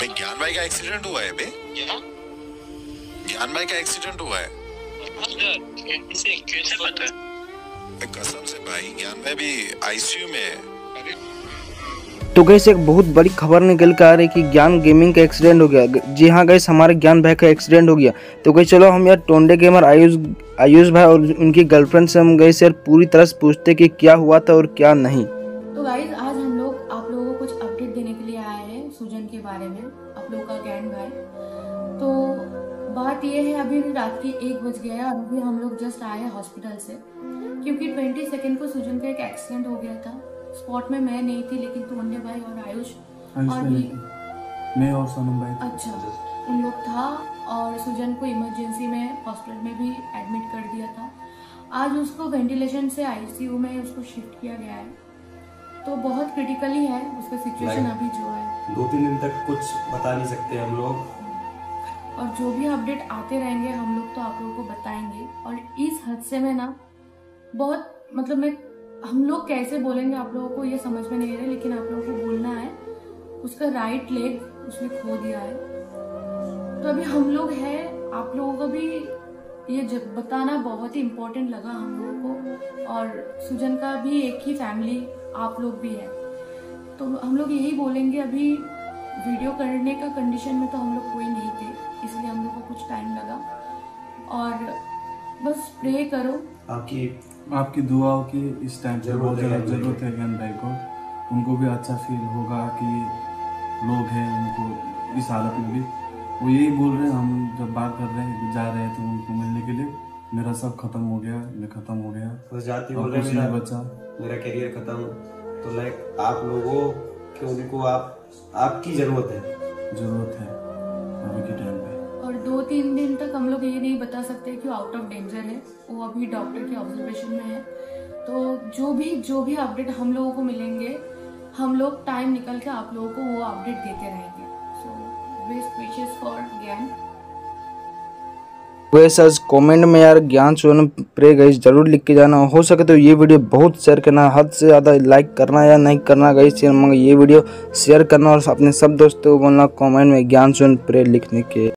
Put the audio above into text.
ज्ञान भाई का एक्सीडेंट हुआ है बे? क्या? ज्ञान भाई का एक्सीडेंट हुआ है? कैसे पता? कसम से भाई, ज्ञान भाई भी आईसीयू में है। तो गैस एक बहुत बड़ी खबर निकल के आ रही है कि ज्ञान गेमिंग का एक्सीडेंट हो गया। जी हाँ गैस, हमारे ज्ञान भाई का एक्सीडेंट हो गया। तो गैस चलो हम यार टोंडे गेमर आयुष भाई और उनकी गर्लफ्रेंड से हम गैस यार पूरी तरह से पूछते कि क्या हुआ था और क्या नहीं। तो गाइज आज हम लोग आप लोगों को कुछ अपडेट देने के लिए आए हैं सुजन के बारे में, आप लोगों का ज्ञान भाई। तो बात ये है, अभी रात के 1 बज गया है और अभी हम लोग जस्ट आए हैं हॉस्पिटल से, क्योंकि 22 को सुजन का एक एक्सीडेंट हो गया था। स्पॉट में मैं नहीं थी, लेकिन टोंडे भाई और आयुष और मैं और सोनम भाई। अच्छा, उन लोग था और सुजन को इमरजेंसी में हॉस्पिटल में भी एडमिट कर दिया था। आज उसको वेंटिलेशन से आईसीयू में उसको शिफ्ट किया गया है। तो बहुत क्रिटिकली है उसका सिचुएशन अभी जो है। 2-3 दिन तक कुछ बता नहीं सकते हम लोग, और जो भी अपडेट आते रहेंगे हम लोग तो आप लोगों को बताएंगे। और इस हादसे में ना बहुत मतलब हम लोग कैसे बोलेंगे आप लोगों को ये समझ में नहीं आ रहा, लेकिन आप लोगों को बोलना है उसका राइट लेग उसने खो दिया है। तो अभी हम लोग है, आप लोगों को भी ये बताना बहुत ही इम्पोर्टेंट लगा हम लोगों को। और सुजन का भी एक ही फैमिली आप लोग भी है, तो हम लोग यही बोलेंगे। अभी वीडियो करने का कंडीशन में तो हम लोग कोई नहीं थे, इसलिए हम लोग को कुछ टाइम लगा। और बस प्रे करो, आपकी दुआओं की इस टाइम पे बहुत ज़्यादा जरूरत है ज्ञान भाई को। उनको भी अच्छा फील होगा कि लोग हैं उनको इस हालत में भी। वो यही बोल रहे हैं, हम जब बात कर रहे हैं जा रहे थे उनको मिलने के लिए, मेरा सब खत्म हो गया, मैं खत्म हो गया, बस जाती बोल रहे मेरा बचा, मेरा करियर खत्म। तो लाइक आप लोगों के उनको आपकी जरूरत है अभी के टाइम पे। और 2-3 दिन तक हम लोग ये नहीं बता सकते कि आउट ऑफ डेंजर है, वो अभी डॉक्टर के ऑब्जर्वेशन में है। तो जो भी अपडेट हम लोगों को मिलेंगे, हम लोग टाइम निकल के आप लोगों को वो अपडेट देते रहेंगे। सो बेस्ट विशेस फॉर ज्ञान। वैसे आज कमेंट में यार ज्ञान सोनम प्रे गाइस जरूर लिख के जाना। हो सके तो ये वीडियो बहुत शेयर करना, हद से ज़्यादा लाइक करना या नहीं करना गाइस, मगर ये वीडियो शेयर करना और अपने सब दोस्तों को बोलना कमेंट में ज्ञान सोनम प्रे लिखने के।